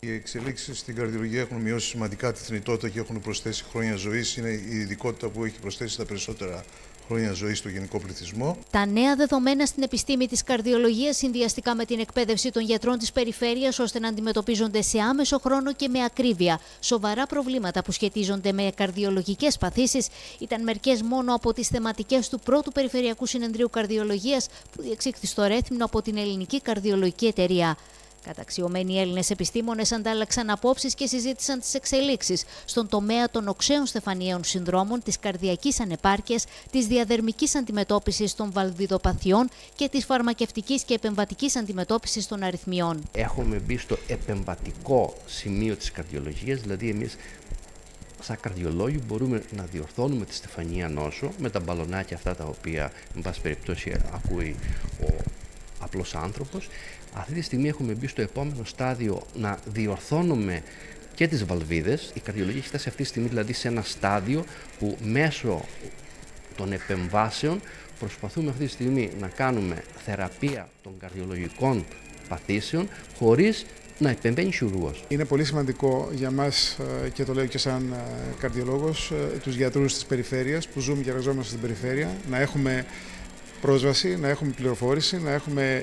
Οι εξελίξεις στην καρδιολογία έχουν μειώσει σημαντικά τη θνητότητα και έχουν προσθέσει χρόνια ζωής. Είναι η ειδικότητα που έχει προσθέσει τα περισσότερα χρόνια ζωής στο γενικό πληθυσμό. Τα νέα δεδομένα στην επιστήμη της καρδιολογίας, συνδυαστικά με την εκπαίδευση των γιατρών της περιφέρειας, ώστε να αντιμετωπίζονται σε άμεσο χρόνο και με ακρίβεια σοβαρά προβλήματα που σχετίζονται με καρδιολογικές παθήσεις, ήταν μερικές μόνο από τις θεματικές του πρώτου Περιφερειακού Συνεδρίου Καρδιολογίας που διεξήχθη στο Ρέθυμνο από την Ελληνική Καρδιολογική Εταιρεία. Καταξιωμένοι Έλληνες επιστήμονες αντάλλαξαν απόψεις και συζήτησαν τις εξελίξεις στον τομέα των οξέων στεφανιαίων συνδρόμων, της καρδιακής ανεπάρκειας, της διαδερμικής αντιμετώπισης των βαλβιδοπαθειών και της φαρμακευτικής και επεμβατικής αντιμετώπισης των αρρυθμιών. Έχουμε μπει στο επεμβατικό σημείο της καρδιολογίας, δηλαδή εμείς σαν καρδιολόγοι μπορούμε να διορθώνουμε τη στεφανία νόσο με τα μπαλονάκια αυτά τα οποία, εν πάση περιπτώσει, ακούει ο απλός άνθρωπος. Αυτή τη στιγμή έχουμε μπει στο επόμενο στάδιο να διορθώνουμε και τις βαλβίδες. Η καρδιολογία έχει φτάσει αυτή τη στιγμή δηλαδή σε ένα στάδιο που μέσω των επεμβάσεων προσπαθούμε αυτή τη στιγμή να κάνουμε θεραπεία των καρδιολογικών παθήσεων χωρίς να επεμβαίνει χειρουργός. Είναι πολύ σημαντικό για μας, και το λέω και σαν καρδιολόγος, τους γιατρούς της περιφέρειας που ζούμε και εργαζόμαστε στην περιφέρεια, να έχουμε πρόσβαση, να έχουμε πληροφόρηση, να έχουμε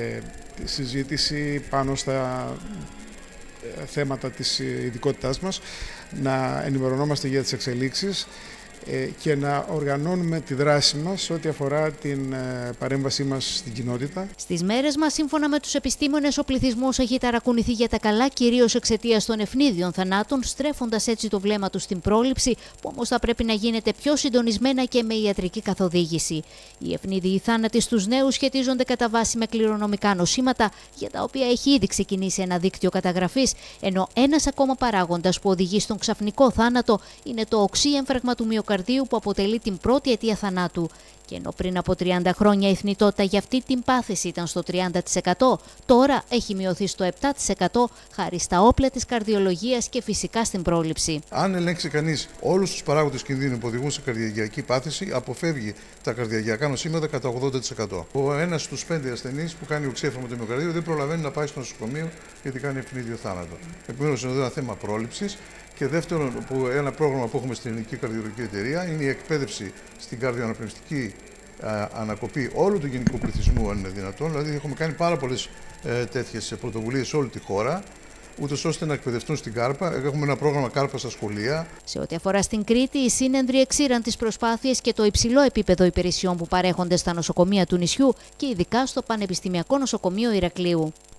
συζήτηση πάνω στα θέματα της ειδικότητάς μας, να ενημερωνόμαστε για τις εξελίξεις και να οργανώνουμε τη δράση μας ό,τι αφορά την παρέμβασή μας στην κοινότητα. Στις μέρες μας, σύμφωνα με τους επιστήμονες, ο πληθυσμός έχει ταρακουνηθεί για τα καλά, κυρίως εξαιτίας των ευνίδιων θανάτων, στρέφοντας έτσι το βλέμμα του στην πρόληψη, που όμως θα πρέπει να γίνεται πιο συντονισμένα και με ιατρική καθοδήγηση. Οι ευνίδιοι θάνατοι στους νέους σχετίζονται κατά βάση με κληρονομικά νοσήματα, για τα οποία έχει ήδη ξεκινήσει ένα δίκτυο καταγραφής, ενώ ένας ακόμα παράγοντας που οδηγεί στον ξαφνικό θάνατο είναι το οξύ έμφραγμα του μυοκαρδίου, που αποτελεί την πρώτη αιτία θανάτου. Και ενώ πριν από 30 χρόνια η θνητότητα για αυτή την πάθηση ήταν στο 30%, τώρα έχει μειωθεί στο 7% χάρη στα όπλα της καρδιολογίας και φυσικά στην πρόληψη. Αν ελέγξει κανείς όλους τους παράγοντες κινδύνου που οδηγούν σε καρδιακή πάθηση, αποφεύγει τα καρδιακά νοσήματα κατά 80%. Ο ένας στους 5 ασθενείς που κάνει οξύφραγμα του μυοκαρδίου δεν προλαβαίνει να πάει στο νοσοκομείο γιατί κάνει ευνίδιο θάνατο. Επομένως, είναι ένα θέμα πρόληψης. Και δεύτερον, ένα πρόγραμμα που έχουμε στην Ελληνική Καρδιολογική Εταιρεία είναι η εκπαίδευση στην καρδιοαναπνευστική ανακοπή όλου του γενικού πληθυσμού, αν είναι δυνατόν. Δηλαδή, έχουμε κάνει πάρα πολλές τέτοιες πρωτοβουλίες σε όλη τη χώρα, ούτως ώστε να εκπαιδευτούν στην κάρπα. Έχουμε ένα πρόγραμμα κάρπα στα σχολεία. Σε ό,τι αφορά στην Κρήτη, οι σύνενδροι εξήραν τις προσπάθειες και το υψηλό επίπεδο υπηρεσιών που παρέχονται στα νοσοκομεία του νησιού και ειδικά στο Πανεπιστημιακό Νοσοκομείο Ηρακλείου.